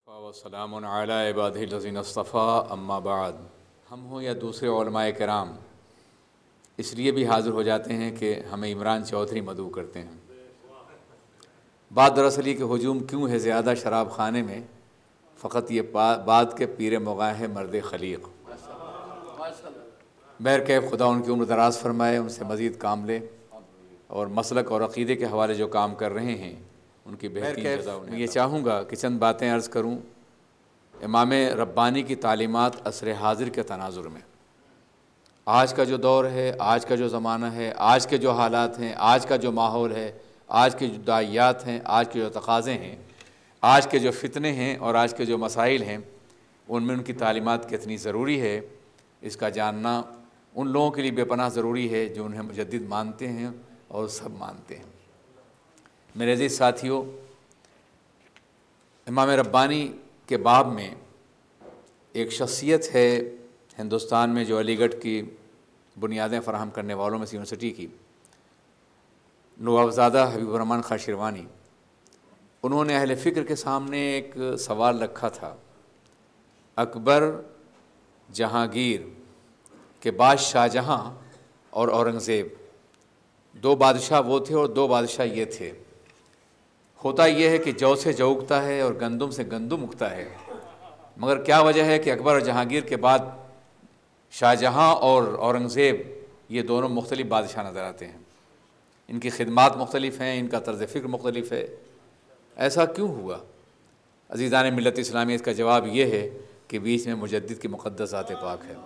وسلام علی عبادہ الذین اصطفیٰ اما بعد۔ ہم ہوں یا دوسرے علماء کرام اس لیے بھی حاضر ہو جاتے ہیں کہ ہمیں عمران چودھری مدعو کرتے ہیں۔ بات دراصل یہ کہ ہجوم کیوں ہے زیادہ شراب خانے میں، فقط یہ بات کے پیر مغاں ہے مرد خلیق۔ بہرکیف خدا ان کی عمر دراز فرمائے، ان سے مزید کام لے، اور مسلک اور عقیدے کے حوالے جو کام کر رہے ہیں ان کی بہترین جزا انہیں۔ میں یہ چاہوں گا کہ چند باتیں عرض کروں امام ربانی کی تعلیمات عصر حاضر کے تناظر میں۔ آج کا جو دور ہے، آج کا جو زمانہ ہے، آج کے جو حالات ہیں، آج کا جو ماحول ہے، آج کے جو داعیات ہیں، آج کے جو تقاضے ہیں، آج کے جو فتنے ہیں اور آج کے جو مسائل ہیں، ان میں ان کی تعلیمات کتنی ضروری ہے، اس کا جاننا ان لوگوں کے لیے بے پناہ ضروری ہے جو انہیں مجدد مانتے ہیں اور سب مانتے ہیں۔ میرے عزیز ساتھیوں، امام ربانی کے باب میں ایک شخصیت ہے ہندوستان میں جو علی گڑھ کی بنیادیں فراہم کرنے والوں میں سے یونیورسٹی کی، نوابزادہ حبیب الرحمن خاں شیروانی۔ انہوں نے اہل فکر کے سامنے ایک سوال رکھا تھا، اکبر جہانگیر کے بعد شاہ جہاں اور اورنگزیب، دو بادشاہ وہ تھے اور دو بادشاہ یہ تھے۔ ہوتا یہ ہے کہ جو سے جو اگتا ہے اور گندم سے گندم اگتا ہے، مگر کیا وجہ ہے کہ اکبر اور جہانگیر کے بعد شاہ جہاں اور اورنگزیب یہ دونوں مختلف بادشاہ نظر آتے ہیں؟ ان کی خدمات مختلف ہیں، ان کا طرز فکر مختلف ہے، ایسا کیوں ہوا؟ عزیزان ملت اسلامی، اس کا جواب یہ ہے کہ بیچ میں مجدد کی مقدس ذات پاک ہے،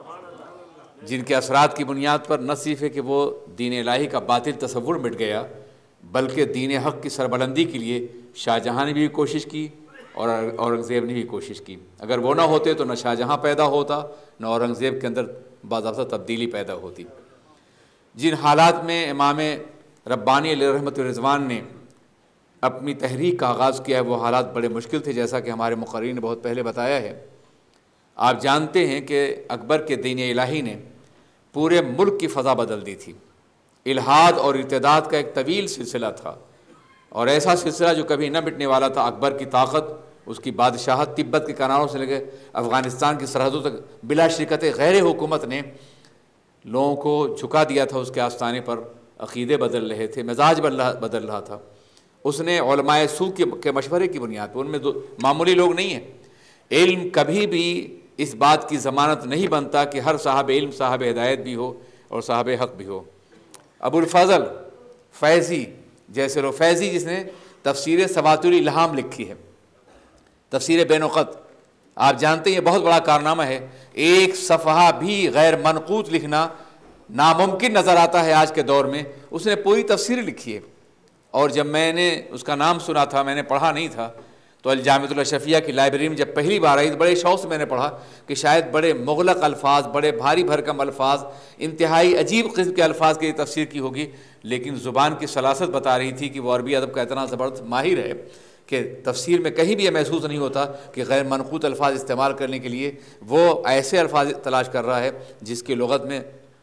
جن کے اثرات کی بنیاد پر نہ صرف ہے کہ وہ دین الہی کا باطل تصور مٹ گیا، بلکہ دین حق کی سربلندی کے لیے شاہ جہاں نے بھی کوشش کی اور اورنگزیب نے بھی کوشش کی۔ اگر وہ نہ ہوتے تو نہ شاہ جہاں پیدا ہوتا، نہ اورنگزیب کے اندر باضابطہ تبدیلی پیدا ہوتی۔ جن حالات میں امام ربانی علیہ رحمۃ الرضوان نے اپنی تحریک کا آغاز کیا ہے، وہ حالات بڑے مشکل تھے، جیسا کہ ہمارے مقررین نے بہت پہلے بتایا ہے۔ آپ جانتے ہیں کہ اکبر کے دین الہی نے پورے ملک کی فضا بدل دی تھی۔ الحاد اور ارتداد کا ایک طویل سلسلہ تھا، اور ایسا سلسلہ جو کبھی نہ مٹنے والا تھا۔ اکبر کی طاقت، اس کی بادشاہت تبت کے کناروں سے لے کے افغانستان کی سرحدوں تک بلا شرکت غیر حکومت نے لوگوں کو جھکا دیا تھا اس کے آستانے پر۔ عقیدے بدل رہے تھے، مزاج بدل رہا تھا۔ اس نے علماء سو کے مشورے کی بنیاد پر، ان میں معمولی لوگ نہیں ہیں۔ علم کبھی بھی اس بات کی ضمانت نہیں بنتا کہ ہر صاحب علم صاحب ہدایت بھی ہو اور صاحب حق بھی ہو۔ ابو الفضل فیضی جیسے لو، فیضی جس نے تفسیر سواتر الہام لکھی ہے، تفسیر بے نقط، آپ جانتے ہیں یہ بہت بڑا کارنامہ ہے۔ ایک صفحہ بھی غیر منقوط لکھنا ناممکن نظر آتا ہے آج کے دور میں۔ اس نے پوری تفسیر لکھی ہے، اور جب میں نے اس کا نام سنا تھا، میں نے پڑھا نہیں تھا، تو الجامعۃ الاشرفیہ کی لائبریری میں جب پہلی بار آئی تو بڑے شوق سے میں نے پڑھا کہ شاید بڑے مغلق الفاظ، بڑے بھاری بھرکم الفاظ، انتہائی عجیب قسم کے الفاظ کی تفسیر کی ہوگی، لیکن زبان کی سلاست بتا رہی تھی کہ وہ عربی ادب کا اتنا زبردست ماہر ہے کہ تفسیر میں کہیں بھی یہ محسوس نہیں ہوتا کہ غیر منقوط الفاظ استعمال کرنے کے لیے وہ ایسے الفاظ تلاش کر رہا ہے جس کا لغت میں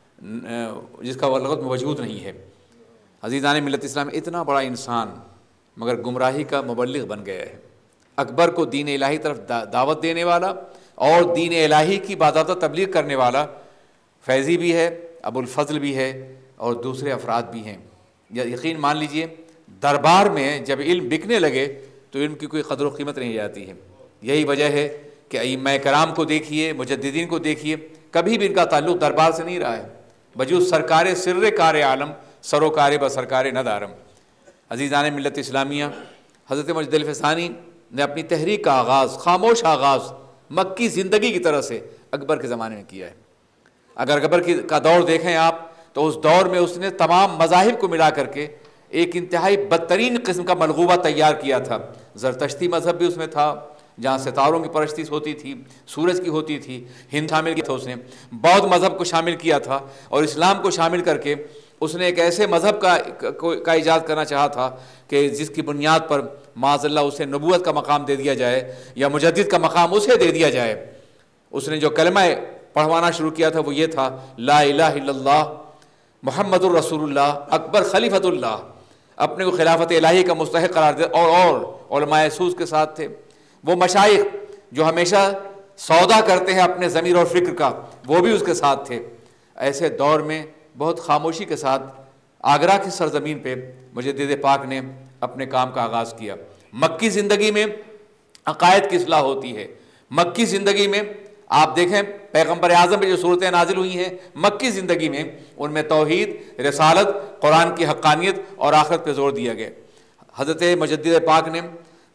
وجود نہیں ہے۔ عزیزان ملت اسلام، اتنا بڑا انسان مگر گمراہی کا مبلغ بن گیا ہے۔ اکبر کو دین الہی طرف دعوت دینے والا اور دین الہی کی باضابطہ تبلیغ کرنے والا فیضی بھی ہے، ابو الفضل بھی ہے، اور دوسرے افراد بھی ہیں۔ یقین مان لیجئے، دربار میں جب علم بکنے لگے تو علم کی کوئی قدر و قیمت نہیں جاتی ہے۔ یہی وجہ ہے کہ ائمہ کرام کو دیکھیے، مجددین کو دیکھیے، کبھی بھی ان کا تعلق دربار سے نہیں رہا ہے، بجوز سرکار سر کار عالم سروکار بسرکار ندارم۔ عزیزان ملت اسلامیہ، حضرت مجد الفسانی نے اپنی تحریک کا آغاز، خاموش آغاز، مکی زندگی کی طرح سے اکبر کے زمانے میں کیا ہے۔ اگر اکبر کا دور دیکھیں آپ تو اس دور میں اس نے تمام مذاہب کو ملا کر کے ایک انتہائی بدترین قسم کا ملغوبہ تیار کیا تھا۔ زرتشتی مذہب بھی اس میں تھا، جہاں ستاروں کی پرستی ہوتی تھی، سورج کی ہوتی تھی، ہند شامل کیا تھا اس نے، بودھ مذہب کو شامل کیا تھا، اور اسلام کو شامل کر کے اس نے ایک ایسے مذہب کا ایجاد کرنا چاہا تھا کہ جس کی بنیاد پر معاذ اللہ اسے نبوت کا مقام دے دیا جائے یا مجدد کا مقام اسے دے دیا جائے۔ اس نے جو کلمہ پڑھوانا شروع کیا تھا وہ یہ تھا، لا الہ الا اللہ محمد الرسول اللہ اکبر خلیفۃ اللہ۔ اپنے کو خلافت الہی کا مستحق قرار دے، اور علماء سوز کے ساتھ تھے، وہ مشائخ جو ہمیشہ سودا کرتے ہیں اپنے ضمیر اور فکر کا، وہ بھی اس کے ساتھ تھے۔ ایسے دور میں بہت خاموشی کے ساتھ آگرہ کی سرزمین پہ مجدد پاک نے اپنے کام کا آغاز کیا۔ مکی زندگی میں عقائد کی اصلاح ہوتی ہے۔ مکی زندگی میں آپ دیکھیں پیغمبر اعظم پہ جو صورتیں نازل ہوئی ہیں مکی زندگی میں، ان میں توحید، رسالت، قرآن کی حقانیت اور آخرت پہ زور دیا گیا۔ حضرت مجدد پاک نے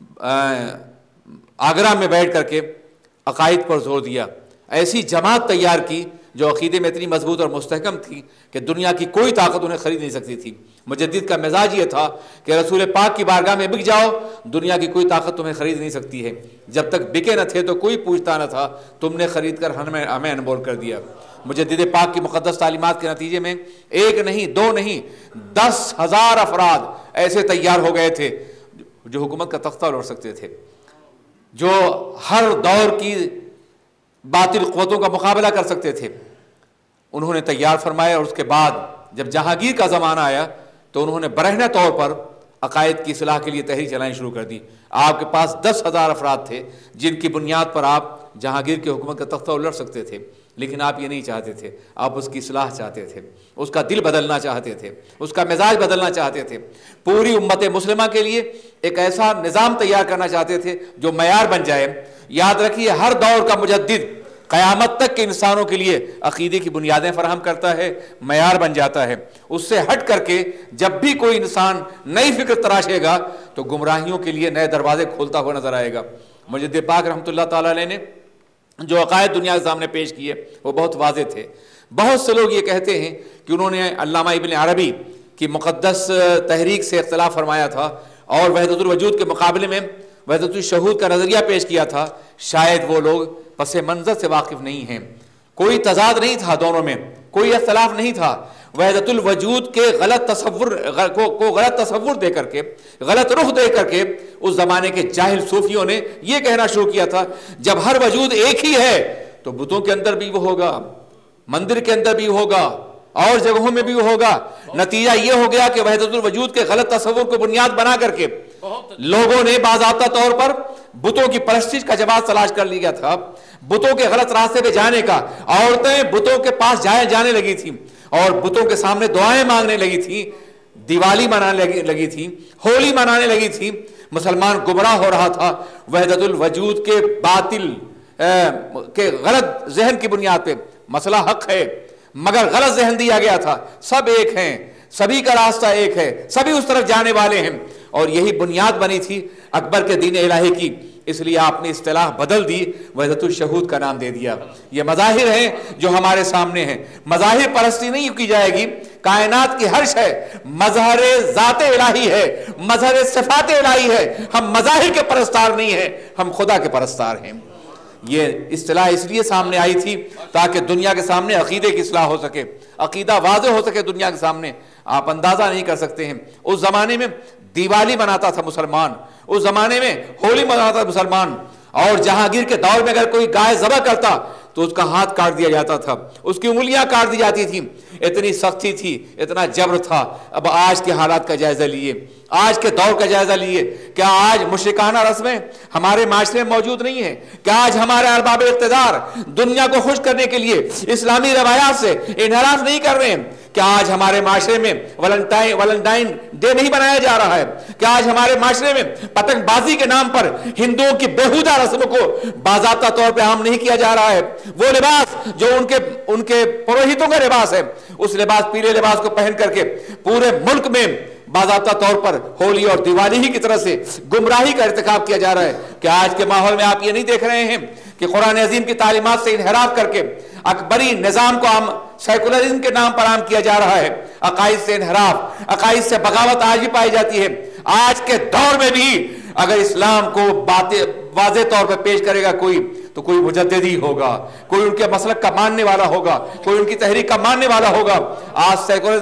آگرہ میں بیٹھ کر کے عقائد پر زور دیا، ایسی جماعت تیار کی جو عقیدے میں اتنی مضبوط اور مستحکم تھی کہ دنیا کی کوئی طاقت انہیں خرید نہیں سکتی تھی۔ مجدد کا مزاج یہ تھا کہ رسول پاک کی بارگاہ میں بک جاؤ، دنیا کی کوئی طاقت تمہیں خرید نہیں سکتی ہے۔ جب تک بکے نہ تھے تو کوئی پوچھتا نہ تھا، تم نے خرید کر ہمیں انمول کر دیا۔ مجدد پاک کی مقدس تعلیمات کے نتیجے میں ایک نہیں، دو نہیں، 10,000 افراد ایسے تیار ہو گئے تھے جو حکومت کا تختہ لوٹ سکتے تھے، جو ہر دور کی باطل قوتوں کا مقابلہ کر سکتے تھے۔ انہوں نے تیار فرمایا، اور اس کے بعد جب جہانگیر کا زمانہ آیا تو انہوں نے برہنہ طور پر عقائد کی اصلاح کے لیے تحریک چلانی شروع کر دی۔ آپ کے پاس 10,000 افراد تھے جن کی بنیاد پر آپ جہانگیر کی حکومت کا تختہ الٹ سکتے تھے، لیکن آپ یہ نہیں چاہتے تھے، آپ اس کی اصلاح چاہتے تھے، اس کا دل بدلنا چاہتے تھے، اس کا مزاج بدلنا چاہتے تھے، پوری امت مسلمہ کے لیے ایک ایسا نظام تیار کرنا چاہتے تھے جو معیار بن جائے۔ یاد رکھیے ہر دور کا مجدد قیامت تک کے انسانوں کے لیے عقیدے کی بنیادیں فراہم کرتا ہے، معیار بن جاتا ہے۔ اس سے ہٹ کر کے جب بھی کوئی انسان نئی فکر تراشے گا تو گمراہیوں کے لیے نئے دروازے کھولتا ہوا نظر آئے گا۔ مجدد پاک رحمۃ اللہ تعالیٰ علیہ نے جو عقائد دنیا کے سامنے پیش کیے وہ بہت واضح تھے۔ بہت سے لوگ یہ کہتے ہیں کہ انہوں نے علامہ ابن عربی کی مقدس تحریک سے اختلاف فرمایا تھا اور وحدت الوجود کے مقابلے میں وحدت الشہود کا نظریہ پیش کیا تھا۔ شاید وہ لوگ پس منظر سے واقف نہیں ہیں، کوئی تضاد نہیں تھا دونوں میں، کوئی اختلاف نہیں تھا۔ وحدت الوجود کے غلط تصور دے کر کے، غلط رخ دے کر کے اس زمانے کے جاہل صوفیوں نے یہ کہنا شروع کیا تھا جب ہر وجود ایک ہی ہے تو بتوں کے اندر بھی وہ ہوگا، مندر کے اندر بھی ہوگا، اور جگہوں میں بھی ہوگا۔ نتیجہ یہ ہو گیا کہ وحدت الوجود کے غلط تصور کو بنیاد بنا کر کے لوگوں نے باضابطہ طور پر بتوں کی پرستش کا جواز تلاش کر لیا تھا، بتوں کے غلط راستے پہ جانے کا۔ عورتیں بتوں کے پاس جانے لگی تھیں اور بتوں کے سامنے دعائیں مانگنے لگی تھیں، دیوالی منانے لگی تھی، ہولی منانے لگی تھی۔ مسلمان گمراہ ہو رہا تھا وحدت الوجود کے باطل کے غلط ذہن کی بنیاد پہ۔ مسئلہ حق ہے مگر غلط ذہن دیا گیا تھا، سب ایک ہیں، سبھی کا راستہ ایک ہے، سبھی اس طرف جانے والے ہیں، اور یہی بنیاد بنی تھی اکبر کے دین الہی کی۔ اس لیے آپ نے اصطلاح بدل دی، وحدت الشہود کا نام دے دیا۔ یہ مظاہر ہیں جو ہمارے سامنے ہیں، مظاہر پرستی نہیں کی جائے گی۔ کائنات کی ہر شے مظہر ذات الہی ہے، مظہر صفات الہی ہے۔ ہم مظاہر کے پرستار نہیں ہیں، ہم خدا کے پرستار ہیں۔ یہ اصطلاح اس لیے سامنے آئی تھی تاکہ دنیا کے سامنے عقیدے کی اصلاح ہو سکے، عقیدہ واضح ہو سکے دنیا کے سامنے۔ آپ اندازہ نہیں کر سکتے ہیں اس زمانے میں دیوالی مناتا تھا مسلمان، اس زمانے میں ہولی مناتا تھا مسلمان، اور جہانگیر کے دور میں اگر کوئی گائے ذبح کرتا تو اس کا ہاتھ کاٹ دیا جاتا تھا، اس کی انگلیاں کاٹ دی جاتی تھیں۔ اتنی سختی تھی، اتنا جبر تھا۔ اب آج کے حالات کا جائزہ لیے، آج کے دور کا جائزہ لیے، کیا آج مشرکانہ رسمیں ہمارے معاشرے میں موجود نہیں ہیں؟ کیا آج ہمارے ارباب اقتدار دنیا کو خوش کرنے کے لیے اسلامی روایات سے انحراف نہیں کر رہے ہیں؟ کیا آج ہمارے معاشرے میں ویلنٹائن ڈے نہیں بنایا جا رہا ہے؟ کیا آج ہمارے معاشرے میں پتنگ بازی کے نام پر ہندوؤں کی بےہودہ رسموں کو باضابطہ طور پہ عام نہیں کیا جا رہا ہے؟ وہ لباس جو ان کے پروہتوں کا لباس ہے، اس لباس، پیلے لباس کو پہن کر کے پورے ملک میں باضابطہ طور پر ہولی اور دیوالی ہی کی طرح سے گمراہی کا ارتکاب کیا جا رہا ہے۔ کہ آج کے ماحول میں آپ یہ نہیں دیکھ رہے ہیں کہ قرآن عظیم کی تعلیمات سے انحراف کر کے اکبری نظام کو سیکولرزم کے نام پر عام کیا جا رہا ہے؟ عقائد سے انحراف، عقائد سے بغاوت آج بھی پائی جاتی ہے۔ آج کے دور میں بھی اگر اسلام کو واضح طور پر پیش کرے گا کوئی تو کوئی مجدد ہی ہوگا، کوئی ان کے مسلک کا ماننے والا ہوگا، کوئی ان کی تحریک کا ماننے والا ہوگا۔ آج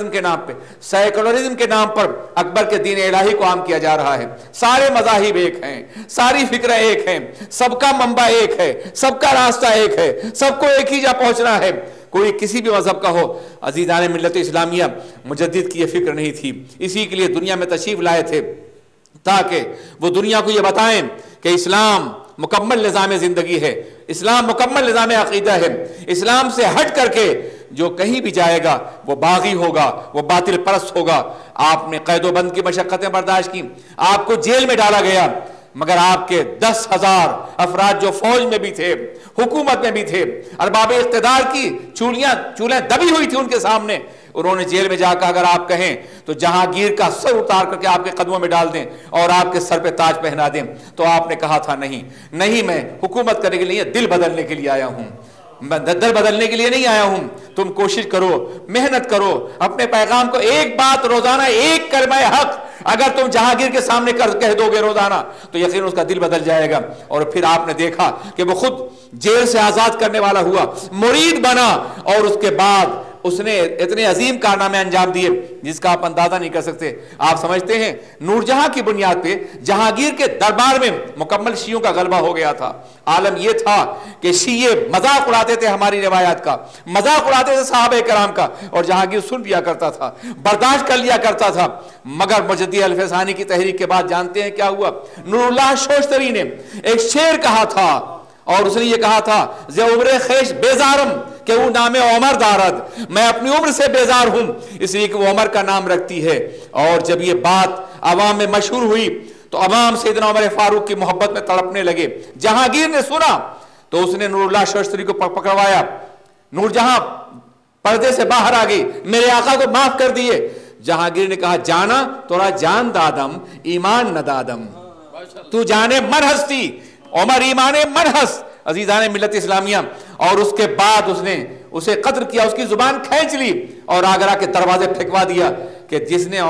سیکولرزم کے نام پر اکبر کے دین الہی کو عام کیا جا رہا ہے۔ سارے مذاہب ایک ہیں، ساری فکریں ایک ہیں، سب کا منبع ایک ہے، سب کا راستہ ایک ہے، سب کو ایک ہی جا پہنچنا ہے، کوئی کسی بھی مذہب کا ہو۔ عزیزان ملت اسلامیہ، مجدد کی یہ فکر نہیں تھی، اسی کے لیے دنیا میں تشریف لائے تھے تاکہ وہ دنیا کو یہ بتائیں کہ اسلام مکمل نظام زندگی ہے، اسلام مکمل نظام عقیدہ ہے۔ اسلام سے ہٹ کر کے جو کہیں بھی جائے گا وہ باغی ہوگا، وہ باطل پرست ہوگا۔ آپ نے قید و بند کی مشقتیں برداشت کی، آپ کو جیل میں ڈالا گیا، مگر آپ کے 10,000 افراد جو فوج میں بھی تھے، حکومت میں بھی تھے، ارباب اقتدار کی چولیں دبی ہوئی تھی ان کے سامنے، انہوں نے جیل میں جا کر اگر آپ کہیں تو جہانگیر کا سر اتار کر کے آپ کے قدموں میں ڈال دیں اور آپ کے سر پہ تاج پہنا دیں، تو آپ نے کہا تھا نہیں میں حکومت کرنے کے لیے، دل بدلنے کے لیے آیا ہوں، میں دل بدلنے کے لیے نہیں آیا ہوں۔ تم کوشش کرو، محنت کرو، اپنے پیغام کو ایک بات روزانہ، ایک کلمہ حق اگر تم جہانگیر کے سامنے کہہ دو گے روزانہ تو یقین اس کا دل بدل جائے گا۔ اور پھر آپ نے دیکھا کہ وہ خود جیل سے آزاد کرنے والا ہوا، مرید بنا، اور اس کے بعد اس نے اتنے عظیم کارنامے انجام دیے جس کا آپ اندازہ نہیں کر سکتے۔ آپ سمجھتے ہیں نور جہاں کی بنیاد پہ جہانگیر کے دربار میں مکمل شیعوں کا غلبہ ہو گیا تھا۔ عالم یہ تھا کہ شیعہ مذاق اڑاتے تھے ہماری روایات کا، مذاق اڑاتے تھے صحابہ کرام کا، اور جہانگیر سن لیا کرتا تھا، برداشت کر لیا کرتا تھا۔ مگر مجدد الفسانی کی تحریک کے بعد جانتے ہیں کیا ہوا؟ نور اللہ شوشتری نے ایک شعر کہا تھا، اور اس نے یہ کہا تھا زِ عمر خیش بیزارم کہ وہ نام عمر دارد، میں اپنی عمر سے بیزار ہوں اس لیے کہ وہ عمر کا نام رکھتی ہے۔ اور جب یہ بات عوام میں مشہور ہوئی تو عوام سیدنا عمر فاروق کی محبت میں تڑپنے لگے۔ جہانگیر نے سنا تو اس نے نور اللہ شوشتری کو پکڑوایا، نور جہاں پردے سے باہر آ گئی، میرے آقا کو معاف کر دیے۔ جہانگیر نے کہا جانا تورا جان دادم ایمان نہ دادم، تو جانے من ہستی عمر ایمان من ہست عزیزان ملت اسلامیہ۔ اور اس کے بعد اس نے اسے قتل کیا، اس کی زبان کھینچ لی اور آگرہ کے دروازے پھینکوا دیا کہ جس نے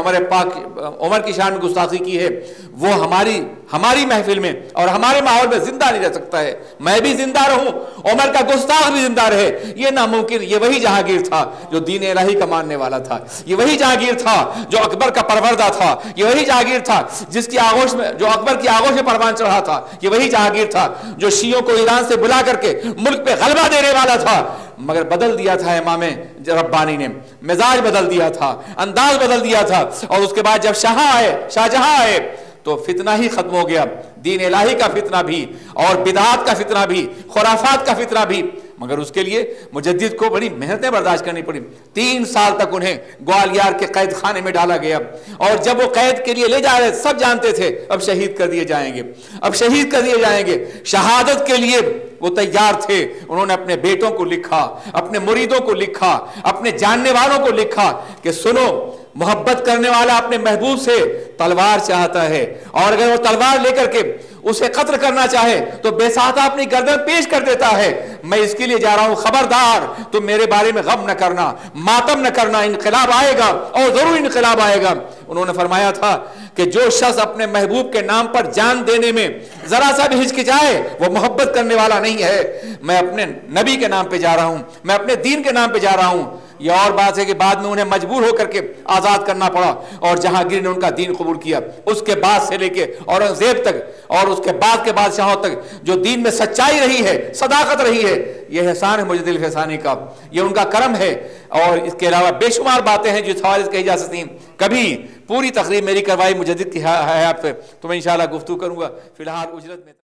عمر کی شان میں گستاخی کی ہے وہ ہماری محفل میں اور ہمارے ماحول میں زندہ نہیں رہ سکتا ہے، میں بھی زندہ رہوں، عمر کا گستاخ بھی زندہ رہے، یہ ناممکن۔ یہ وہی جہانگیر تھا جو دین الہی کا ماننے والا تھا، یہ وہی جہانگیر تھا جو اکبر کا پروردہ تھا، یہ وہی جہانگیر تھا جس کی آغوش میں جو اکبر کی آغوش میں پروان چڑھا تھا، یہ وہی جہانگیر تھا جو شیعوں کو ایران سے بلا کر کے ملک پہ غلبہ دینے والا تھا۔ مگر بدل دیا تھا امام ربانی نے، مزاج بدل دیا تھا، انداز بدل دیا تھا، اور اس کے بعد جب شاہ جہاں آئے تو فتنہ ہی ختم ہو گیا، دین الہی کا فتنہ بھی اور بدعات کا فتنہ بھی، خرافات کا فتنہ بھی۔ مگر اس کے لیے مجدد کو بڑی محنتیں برداشت کرنی پڑی۔ 3 سال تک انہیں گوالیار کے قید خانے میں ڈالا گیا، اور جب وہ قید کے لیے لے جا رہے سب جانتے تھے اب شہید کر دیے جائیں گے، اب شہید کر دیے جائیں گے۔ شہادت کے لیے وہ تیار تھے، انہوں نے اپنے بیٹوں کو لکھا، اپنے مریدوں کو لکھا، اپنے جاننے والوں کو لکھا کہ سنو، محبت کرنے والا اپنے محبوب سے تلوار چاہتا ہے، اور اگر وہ تلوار لے کر کے اسے قتل کرنا چاہے تو بے ساتھ اپنی گردن پیش کر دیتا ہے، میں اس کے لیے جا رہا ہوں، خبردار تم میرے بارے میں غم نہ کرنا، ماتم نہ کرنا، انقلاب آئے گا اور ضرور انقلاب آئے گا۔ انہوں نے فرمایا تھا کہ جو شخص اپنے محبوب کے نام پر جان دینے میں ذرا سا بھی ہچکچائے وہ محبت کرنے والا نہیں ہے۔ میں اپنے نبی کے نام پہ جا رہا ہوں، میں اپنے دین کے نام پہ جا رہا ہوں۔ یہ اور بات ہے کہ بعد میں انہیں مجبور ہو کر کے آزاد کرنا پڑا، اور جہانگیر نے ان کا دین قبول کیا۔ اس کے بعد سے لے کے اورنگزیب تک اور اس کے بعد کے بادشاہوں تک جو دین میں سچائی رہی ہے، صداقت رہی ہے، یہ احسان ہے مجدد الفسانی کا، یہ ان کا کرم ہے۔ اور اس کے علاوہ بے شمار باتیں ہیں جو حوالے سے کہی جا سکتی ہیں۔ کبھی پوری تقریب میری کروائی مجدد کی حیات پہ تو میں انشاءاللہ گفتگو کروں گا، فی الحال اجرت میں